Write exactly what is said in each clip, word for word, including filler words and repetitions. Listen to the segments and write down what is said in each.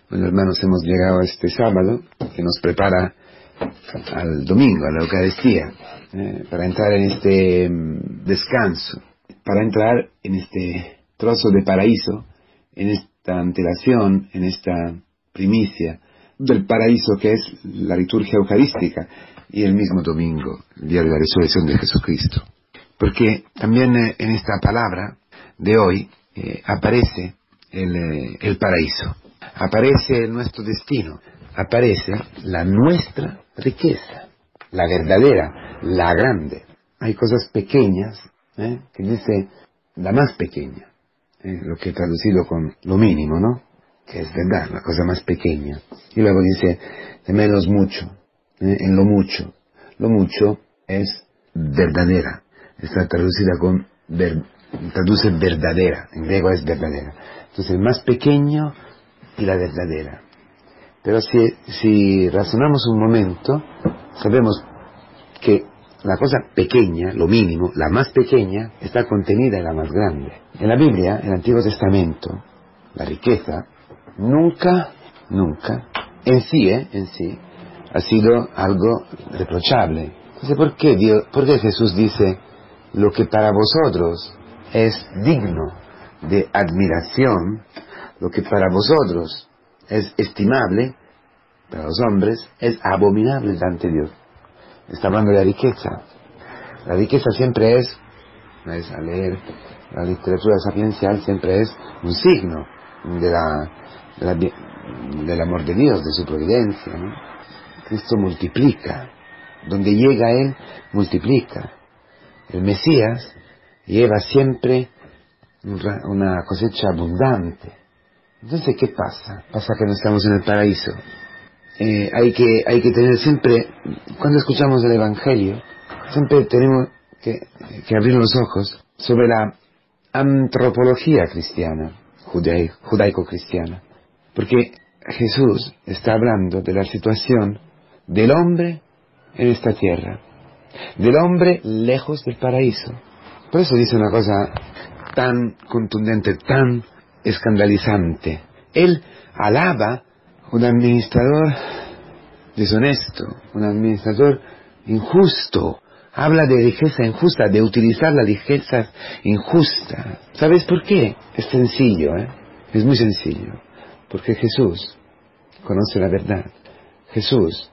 Bueno, hermanos, hemos llegado a este sábado que nos prepara al domingo, a la Eucaristía, eh, para entrar en este um, descanso, para entrar en este trozo de paraíso, en esta antelación, en esta primicia del paraíso que es la liturgia eucarística y el mismo domingo, el día de la resurrección de Jesucristo. Porque también eh, en esta palabra de hoy eh, aparece el, eh, el paraíso, aparece nuestro destino, aparece la nuestra riqueza, la verdadera, la grande. Hay cosas pequeñas, ¿eh? que dice la más pequeña, ¿eh? lo que he traducido con lo mínimo, ¿no? Que es verdad, la cosa más pequeña. Y luego dice, de menos mucho, ¿eh? en lo mucho. Lo mucho es verdadera, está traducida con, ver, traduce verdadera, en griego es verdadera. Entonces el más pequeño y la verdadera. Pero si, si razonamos un momento, sabemos que la cosa pequeña, lo mínimo, la más pequeña, está contenida en la más grande. En la Biblia, en el Antiguo Testamento, la riqueza nunca, nunca, en sí, ¿eh? en sí, ha sido algo reprochable. Entonces, ¿por qué Dios, por qué Jesús dice, lo que para vosotros es digno de admiración, lo que para vosotros es estimable, para los hombres, es abominable ante Dios? Está hablando de la riqueza. La riqueza siempre es, es a leer la literatura sapiencial, siempre es un signo de la, de la, del amor de Dios, de su providencia, ¿no? Cristo multiplica. Donde llega Él, multiplica. El Mesías lleva siempre una cosecha abundante. Entonces, ¿qué pasa? Pasa que no estamos en el paraíso. Eh, hay que hay que tener siempre, cuando escuchamos el Evangelio, siempre tenemos que, que abrir los ojos sobre la antropología cristiana, judaico-cristiana. Porque Jesús está hablando de la situación del hombre en esta tierra, del hombre lejos del paraíso. Por eso dice una cosa tan contundente, tan escandalizante. Él alaba un administrador deshonesto, un administrador injusto. Habla de riqueza injusta, de utilizar la riqueza injusta. ¿Sabes por qué? Es sencillo, ¿eh? Es muy sencillo. Porque Jesús conoce la verdad. Jesús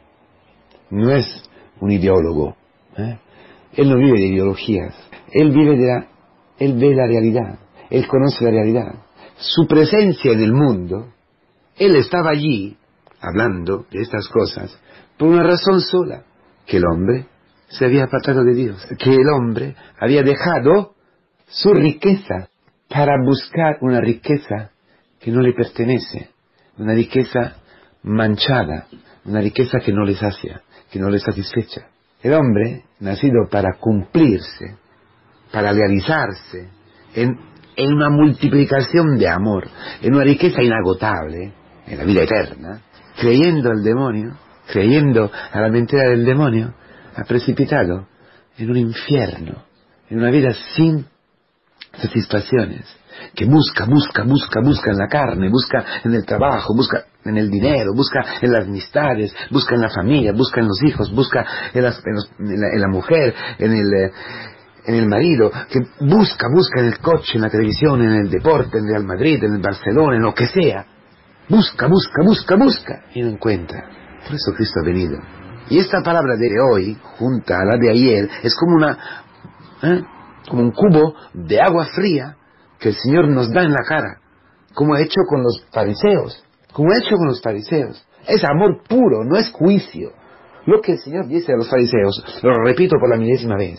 no es un ideólogo, ¿eh? Él no vive de ideologías. Él vive de la, él ve la realidad. Él conoce la realidad. Su presencia en el mundo, Él estaba allí hablando de estas cosas por una razón sola, que el hombre se había apartado de Dios, que el hombre había dejado su riqueza para buscar una riqueza que no le pertenece, una riqueza manchada, una riqueza que no le sacia, que no le satisfecha. El hombre, nacido para cumplirse, para realizarse en, en una multiplicación de amor, en una riqueza inagotable, en la vida eterna, creyendo al demonio, creyendo a la mentira del demonio, ha precipitado en un infierno, en una vida sin satisfacciones, que busca, busca, busca, busca en la carne, busca en el trabajo, busca en el dinero, busca en las amistades, busca en la familia, busca en los hijos, busca en, las, en, los, en, la, en la mujer, en el... Eh, en el marido, que busca, busca en el coche, en la televisión, en el deporte, en el Real Madrid, en el Barcelona, en lo que sea. Busca, busca, busca, busca, y no encuentra. Por eso Cristo ha venido. Y esta palabra de hoy, junta a la de ayer, es como una, ¿eh? como un cubo de agua fría que el Señor nos da en la cara, como ha hecho con los fariseos, como ha hecho con los fariseos. Es amor puro, no es juicio. Lo que el Señor dice a los fariseos, lo repito por la milésima vez,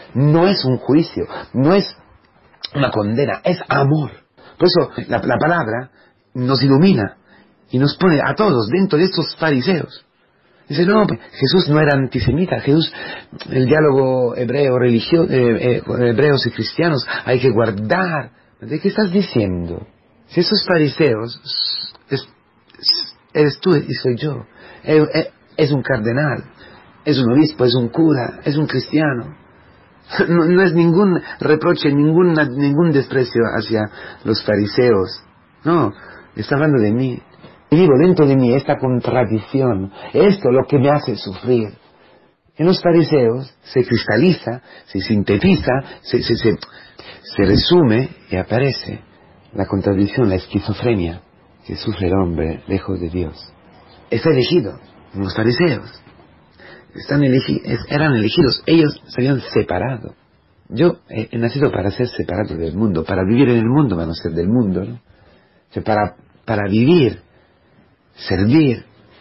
no es un juicio, no es una condena, es amor. Por eso la, la palabra nos ilumina y nos pone a todos dentro de estos fariseos. Dice, no, Jesús no era antisemita, Jesús, el diálogo hebreo, religioso, eh, eh, hebreos y cristianos, hay que guardar. ¿De qué estás diciendo? Si esos fariseos, es, es, eres tú y soy yo, es, es un cardenal, es un obispo, es un cura, es un cristiano. No, no es ningún reproche, ningún, ningún desprecio hacia los fariseos. No, está hablando de mí. Vivo dentro de mí esta contradicción, esto es lo que me hace sufrir. En los fariseos se cristaliza, se sintetiza, se, se, se, se resume y aparece la contradicción, la esquizofrenia que sufre el hombre lejos de Dios. Está elegido, los fariseos están elegi eran elegidos, ellos se habían separado. Yo he, he nacido para ser separado del mundo, para vivir en el mundo, para no ser del mundo, ¿no? O sea, para, para vivir, servir,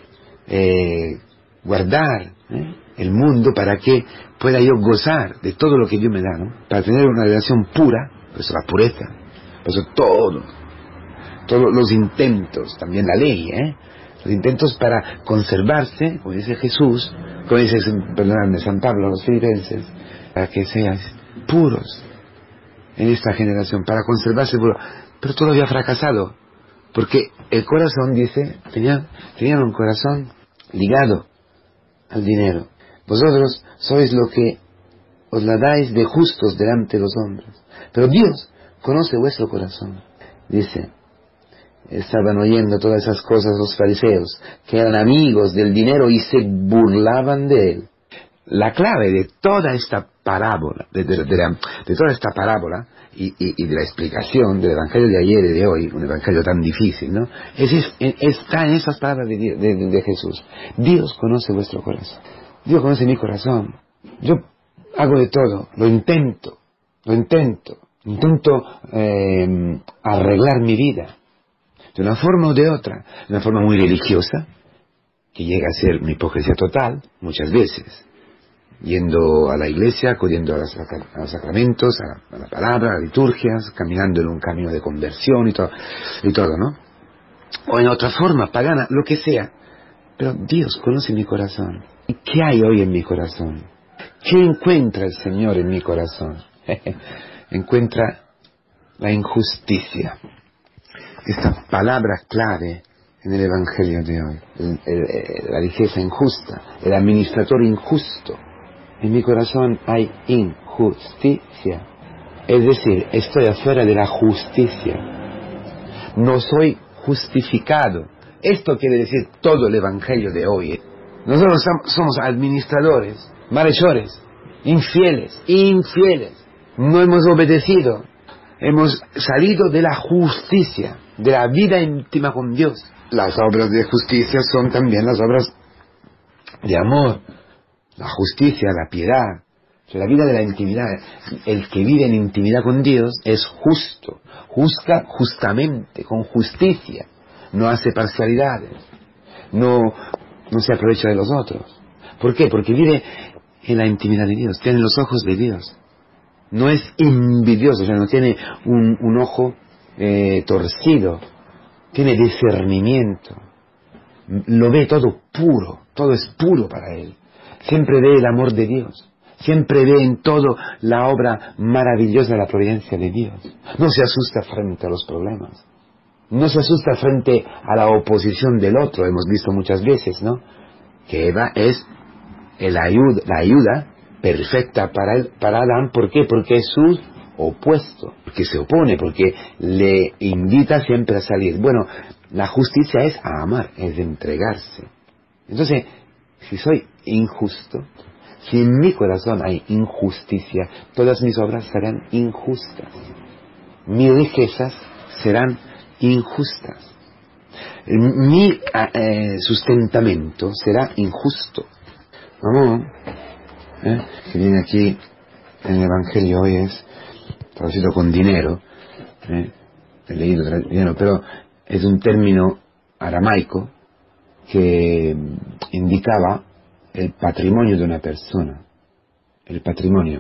eh, guardar ¿eh? el mundo para que pueda yo gozar de todo lo que Dios me da, ¿no? Para tener una relación pura, por eso la pureza, por eso todo, todos los intentos, también la ley, ¿eh? Los intentos para conservarse, como dice Jesús, como dice, perdóname, San Pablo a los filipenses, para que seas puros en esta generación, para conservarse puros. Pero todo había fracasado, porque el corazón, dice, tenían, tenían un corazón ligado al dinero. Vosotros sois lo que os la dais de justos delante de los hombres, pero Dios conoce vuestro corazón. Dice, estaban oyendo todas esas cosas los fariseos, que eran amigos del dinero y se burlaban de él. La clave de toda esta parábola, de, de, de, la, de toda esta parábola y, y, y de la explicación del evangelio de ayer y de hoy, un evangelio tan difícil, ¿no? Es, es, está en esas palabras de, de, de, de Jesús. Dios conoce vuestro corazón. Dios conoce mi corazón. Yo hago de todo, lo intento, lo intento, intento eh, arreglar mi vida de una forma o de otra, de una forma muy religiosa, que llega a ser una hipocresía total, muchas veces, yendo a la iglesia, acudiendo a, las, a los sacramentos, a, a la palabra, a las liturgias, caminando en un camino de conversión y todo, y todo, ¿no? O en otra forma, pagana, lo que sea. Pero Dios conoce mi corazón. ¿Y qué hay hoy en mi corazón? ¿Qué encuentra el Señor en mi corazón? Encuentra la injusticia. Esta palabra clave en el Evangelio de hoy, el, el, el, la riqueza injusta, el administrador injusto. En mi corazón hay injusticia, es decir, estoy afuera de la justicia, no soy justificado. Esto quiere decir todo el Evangelio de hoy. Nosotros somos administradores, malhechores, infieles, infieles, no hemos obedecido. Hemos salido de la justicia, de la vida íntima con Dios. Las obras de justicia son también las obras de amor. La justicia, la piedad, la vida de la intimidad. El que vive en intimidad con Dios es justo, juzga justamente, con justicia. No hace parcialidades, no, no se aprovecha de los otros. ¿Por qué? Porque vive en la intimidad de Dios, tiene los ojos de Dios. No es envidioso, o sea, no tiene un, un ojo eh, torcido, tiene discernimiento, lo ve todo puro, todo es puro para él, siempre ve el amor de Dios, siempre ve en todo la obra maravillosa de la providencia de Dios, no se asusta frente a los problemas, no se asusta frente a la oposición del otro, hemos visto muchas veces, ¿no? Que Eva es el ayuda, la ayuda perfecta para, él, para Adán. ¿Por qué? Porque es su opuesto, porque se opone, porque le invita siempre a salir. Bueno, la justicia es a amar, es entregarse. Entonces, si soy injusto, si en mi corazón hay injusticia, todas mis obras serán injustas, mis riquezas serán injustas, mi eh, sustentamiento será injusto. Vamos, ¿eh? Que viene aquí en el Evangelio hoy es traducido con dinero, ¿eh? He leído dinero, pero es un término aramaico que indicaba el patrimonio de una persona, el patrimonio,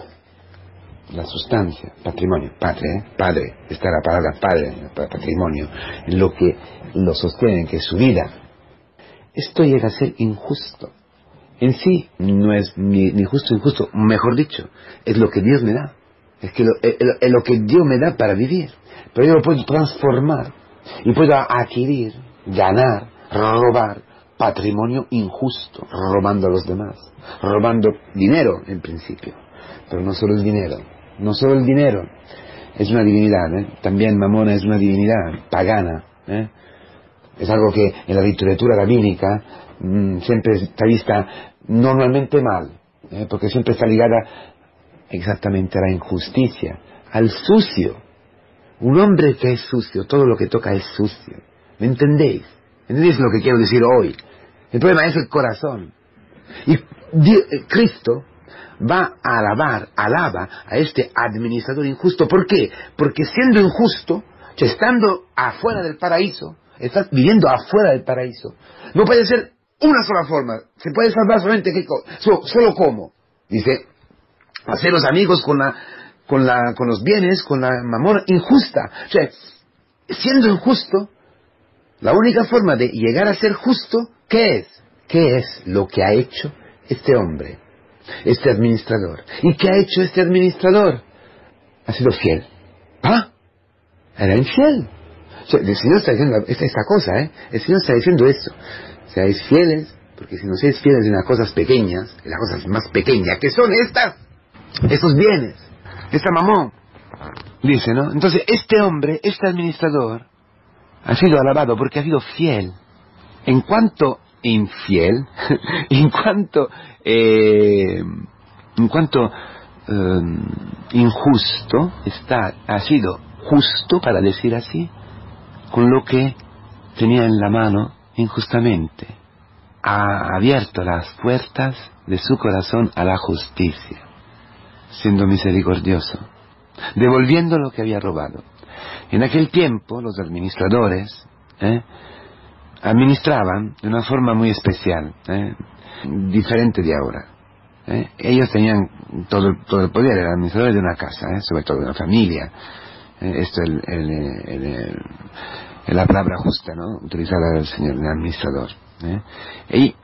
la sustancia, patrimonio, padre, ¿eh? Padre, está la palabra padre, patrimonio, en lo que lo sostiene, que es su vida. Esto llega a ser injusto. En sí no es ni, ni justo ni injusto, mejor dicho, es lo que Dios me da, es, que lo, es, es lo que Dios me da para vivir, pero yo lo puedo transformar y puedo adquirir, ganar, robar patrimonio injusto, robando a los demás, robando dinero en principio, pero no solo el dinero, no solo el dinero, es una divinidad, ¿eh? También Mamona es una divinidad pagana, ¿eh? Es algo que en la literatura rabínica mmm, siempre está vista normalmente mal, ¿eh? Porque siempre está ligada exactamente a la injusticia, al sucio. Un hombre que es sucio, todo lo que toca es sucio. ¿Me entendéis? ¿Entendéis lo que quiero decir hoy? El problema es el corazón. Y Dios, Cristo va a alabar, alaba a este administrador injusto. ¿Por qué? Porque siendo injusto, estando afuera del paraíso, está viviendo afuera del paraíso, no puede ser una sola forma. Se puede salvar solamente que, solo, solo cómo. Dice, haceros amigos con la, con la, con los bienes, con la mamón injusta. O sea, siendo injusto, la única forma de llegar a ser justo, ¿qué es? ¿Qué es lo que ha hecho este hombre, este administrador? ¿Y qué ha hecho este administrador? Ha sido fiel. ¿Ah? Era infiel. O sea, el Señor está diciendo esta, esta cosa, ¿eh? El Señor está diciendo esto. Seáis fieles, porque si no seáis fieles en las cosas pequeñas, en las cosas más pequeñas, que son estas, estos bienes, esta mamón, dice, ¿no? Entonces, este hombre, este administrador, ha sido alabado porque ha sido fiel. En cuanto infiel, en cuanto, eh, en cuanto eh, injusto, está, ha sido justo, para decir así, con lo que tenía en la mano injustamente. Ha abierto las puertas de su corazón a la justicia, siendo misericordioso, devolviendo lo que había robado. En aquel tiempo los administradores ¿eh? administraban de una forma muy especial, ¿eh? diferente de ahora. ¿eh? Ellos tenían todo, todo el poder, eran administradores de una casa, ¿eh? sobre todo de una familia. ¿eh? Esto es el, el, el, el, el, la palabra justa, ¿no? Utilizada del Señor, el administrador. ¿eh? Y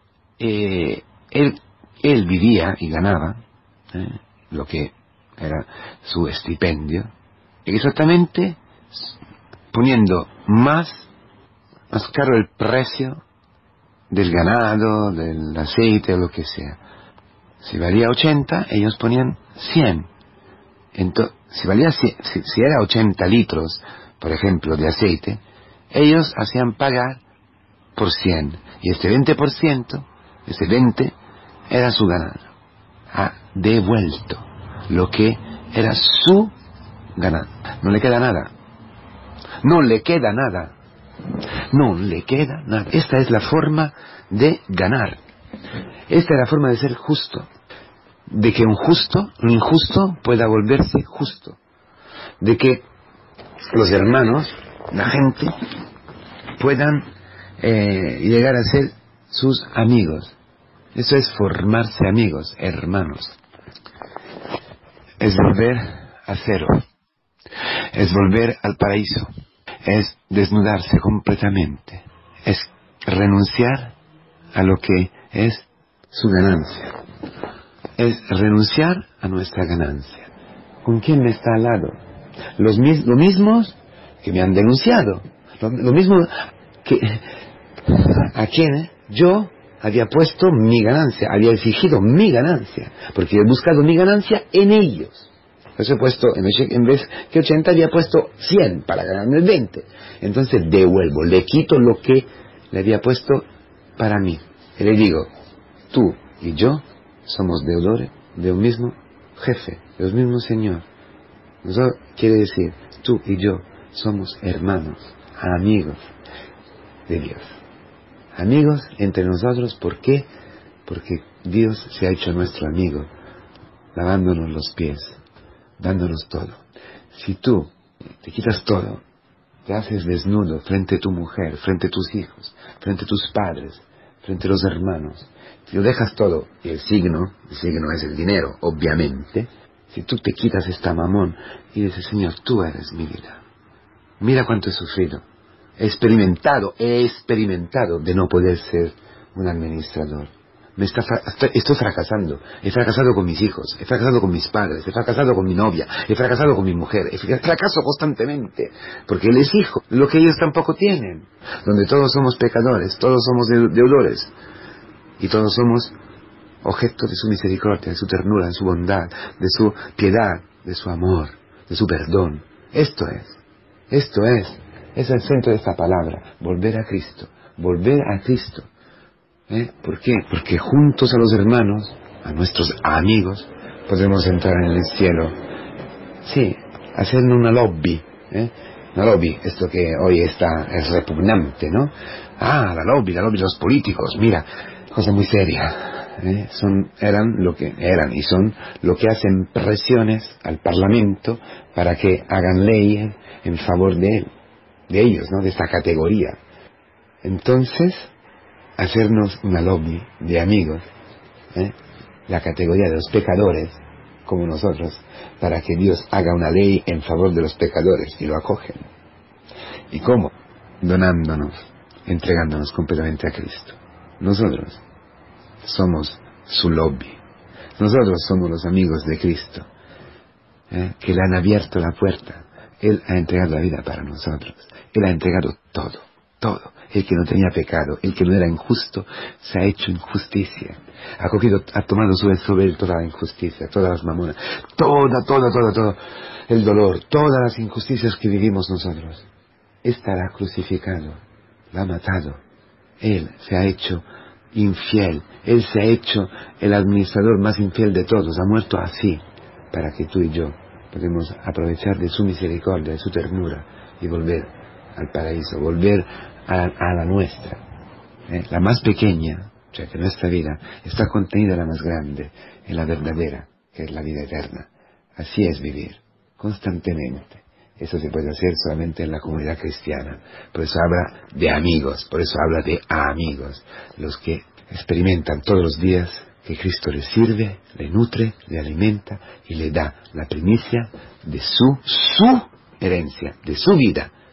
eh, él, él vivía y ganaba ¿eh? lo que era su estipendio, exactamente poniendo más, más caro el precio del ganado, del aceite o lo que sea. Si valía ochenta, ellos ponían cien. Entonces, si valía cien, si, si era ochenta litros, por ejemplo, de aceite, ellos hacían pagar por cien. Y este veinte por ciento, este veinte, era su ganado. Ha devuelto lo que era su ganado. No le queda nada. No le queda nada. No le queda nada. Esta es la forma de ganar. Esta es la forma de ser justo. De que un justo, un injusto, pueda volverse justo. De que los hermanos, la gente, puedan eh, llegar a ser sus amigos. Eso es formarse amigos, hermanos. Es volver a cero. Es volver al paraíso. Es desnudarse completamente. Es renunciar a lo que es su ganancia. Es renunciar a nuestra ganancia. ¿Con quién me está al lado? Los mis, lo mismos que me han denunciado. Lo, lo mismo que a quien yo había puesto mi ganancia, había exigido mi ganancia, porque he buscado mi ganancia en ellos. Entonces he puesto, en vez que ochenta, había puesto cien para ganarme el veinte. Entonces devuelvo, le quito lo que le había puesto para mí. Y le digo, tú y yo somos deudores de un mismo jefe, de un mismo Señor. Eso quiere decir, tú y yo somos hermanos, amigos de Dios. Amigos entre nosotros, ¿por qué? Porque Dios se ha hecho nuestro amigo, lavándonos los pies, dándonos todo. Si tú te quitas todo, te haces desnudo frente a tu mujer, frente a tus hijos, frente a tus padres, frente a los hermanos, si lo dejas todo, y el signo, el signo es el dinero, obviamente, si tú te quitas esta mamón y dices, Señor, tú eres mi vida, mira cuánto he sufrido, he experimentado, he experimentado de no poder ser un administrador. Me está, estoy fracasando. He fracasado con mis hijos, he fracasado con mis padres, he fracasado con mi novia, he fracasado con mi mujer, he fracaso constantemente, porque les exijo lo que ellos tampoco tienen, donde todos somos pecadores, todos somos deudores, y todos somos objeto de su misericordia, de su ternura, de su bondad, de su piedad, de su amor, de su perdón. Esto es, esto es Es el centro de esta palabra, volver a Cristo, volver a Cristo. ¿Eh? ¿Por qué? Porque juntos a los hermanos, a nuestros amigos, podremos entrar en el cielo. Sí, haciendo una lobby, ¿eh? Una lobby, esto que hoy está, es repugnante, ¿no? Ah, la lobby, la lobby de los políticos, mira, cosa muy seria. ¿eh? Son, eran lo que, eran y son lo que hacen presiones al Parlamento para que hagan leyes en favor de él, de ellos, ¿no? De esta categoría. Entonces, hacernos una lobby de amigos, ¿eh? La categoría de los pecadores, como nosotros, para que Dios haga una ley en favor de los pecadores, y lo acogen. ¿Y cómo? Donándonos, entregándonos completamente a Cristo. Nosotros somos su lobby. Nosotros somos los amigos de Cristo, ¿eh? que le han abierto la puerta. Él ha entregado la vida para nosotros. Él ha entregado todo, todo. El que no tenía pecado, el que no era injusto, se ha hecho injusticia. Ha cogido, ha tomado sobre él toda la injusticia, todas las mamonas, toda, toda, toda, todo el dolor, todas las injusticias que vivimos nosotros. Estará crucificado, lo ha matado. Él se ha hecho infiel, él se ha hecho el administrador más infiel de todos, ha muerto así, para que tú y yo podamos aprovechar de su misericordia, de su ternura, y volver al paraíso, volver a, a la nuestra, ¿eh? La más pequeña, o sea que nuestra vida está contenida en la más grande, en la verdadera, que es la vida eterna. Así es vivir, constantemente. Eso se puede hacer solamente en la comunidad cristiana. Por eso habla de amigos, por eso habla de amigos, los que experimentan todos los días que Cristo les sirve, le nutre, le alimenta y le da la primicia de su, su herencia, de su vida.